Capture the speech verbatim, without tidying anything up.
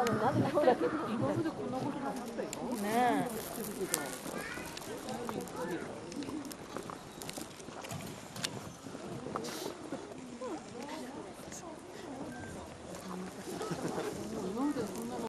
たのになぜそうだけど。 今までこんなことなかったよ。 ねえ。